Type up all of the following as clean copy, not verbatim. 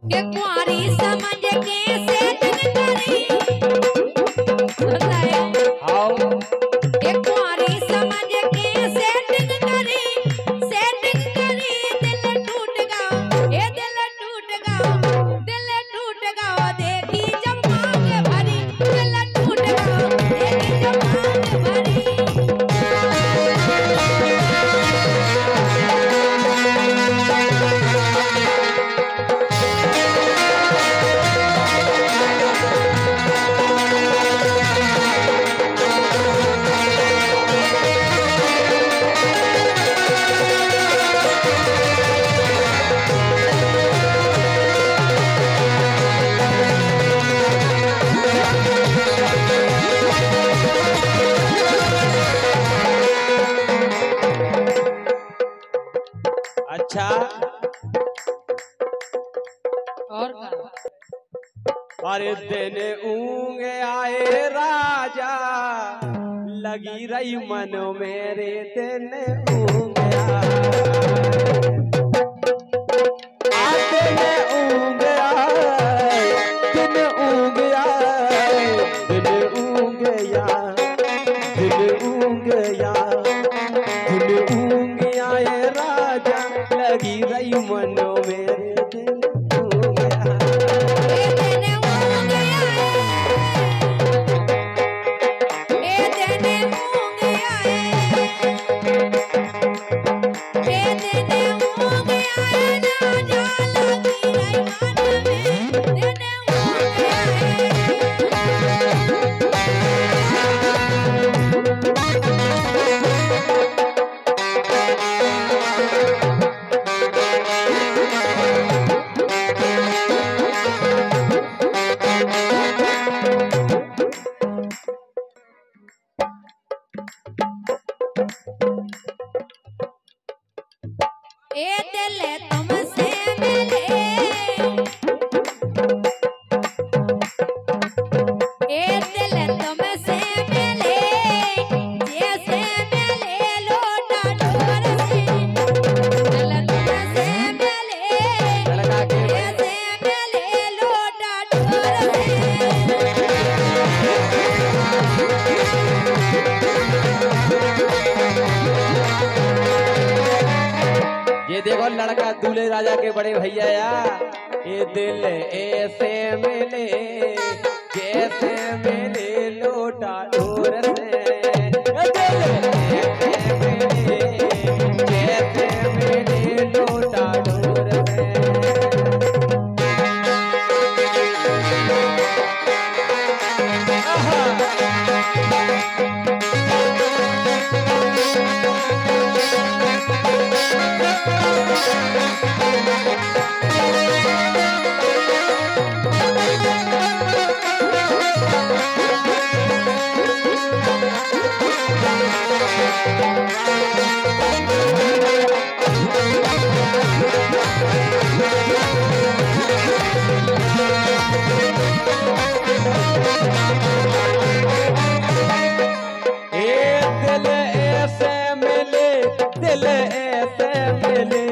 के कुंवारी समझ के सेटिंग करी आओ के कुंवारी समझ के सेटिंग करी दिल टूट गया ये दिल टूट गया देखी जब मांग भरी दिल टूट गया देखी जब मांग भरी अच्छा और अरे दिन ऊँगे आए राजा लगी रही मन मेरे दिन ऊँगे आए राजा लगी रही मन मेरे दिन ए दिल तुमसे मिले ए दिल तुमसे मिले जैसे मिले लोटा डोर से दिल तुमसे मिले जैसे मिले लोटा डोर से ये देखो लड़का दूल्हे राजा के बड़े भैया या ये दिल ऐसे मिले जैसे मिले लोटा डोर से ये दिल ऐसे मिले जैसे मिले लोटा डोर से दिल ऐसे मिले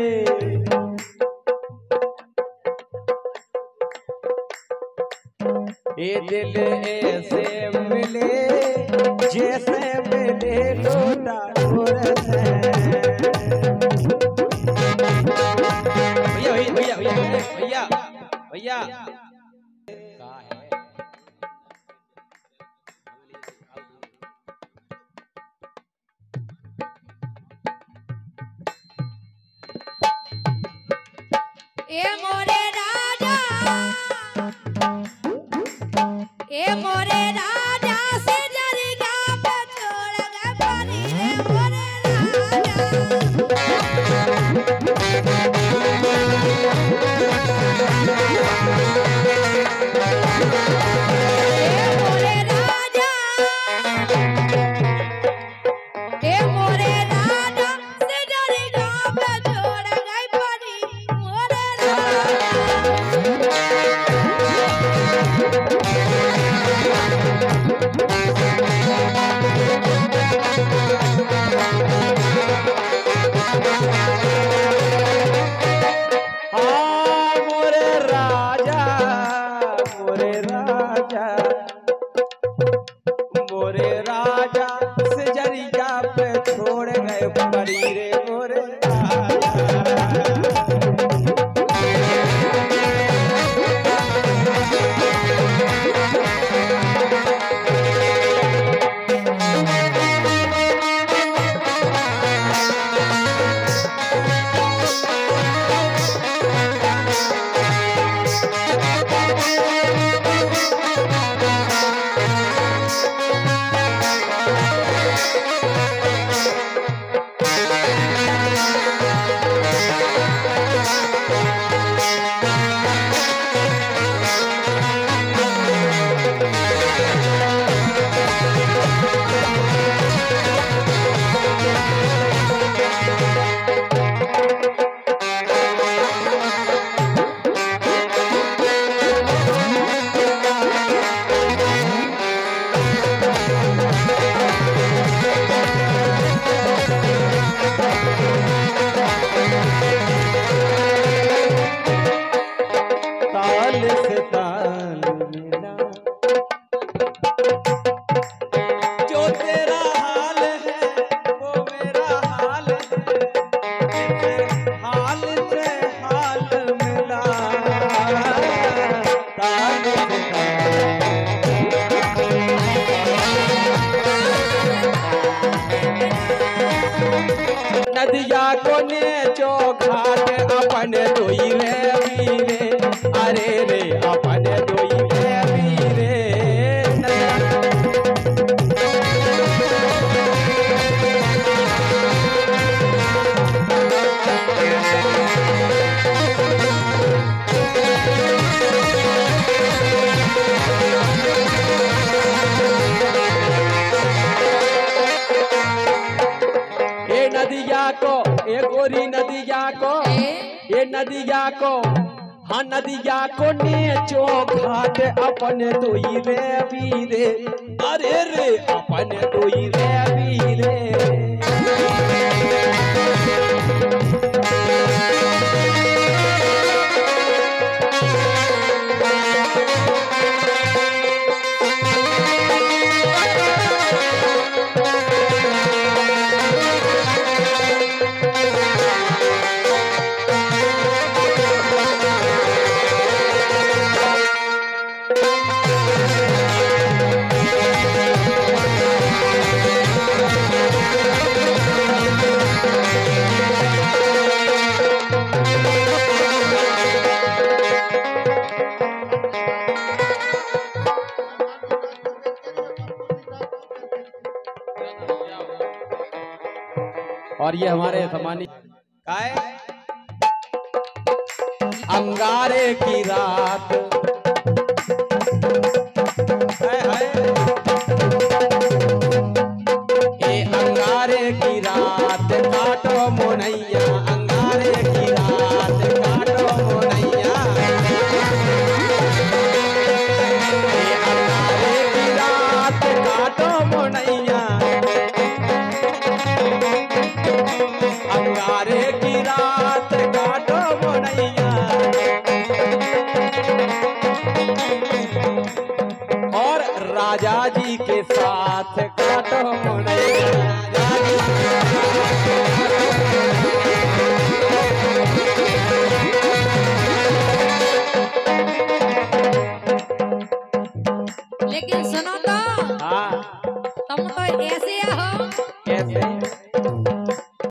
ये दिल ऐसे मिले जैसे मिले लोटा डोर से भैया भैया भैया भैया भैया ए मोरे राजा से जरिया पे छोड़ गए पानी रे मोरे राजा को नेचो घाट अपन दोई रे वीरे, अरे रे अपन दोई रे वीरे। नदिया को ए गोरी नदिया को, ये नदिया को, हाँ नदिया को नेचो घाट अपन दोई रे वीरे, अरे रे अपन दोई रे वीरे। और ये हमारे सम्मानित काय अंगारे की रात है, ए अंगारे की रात काटो मोनैया, अंगारे की रात काटो मोनैया, ए अंगारे की रात काटो मोनैया, अंगारे की रात काटो मोनैया। और राजा जी के साथ काटो मोनैया, लेकिन सुनो तो, हाँ तुम तो ऐसे हो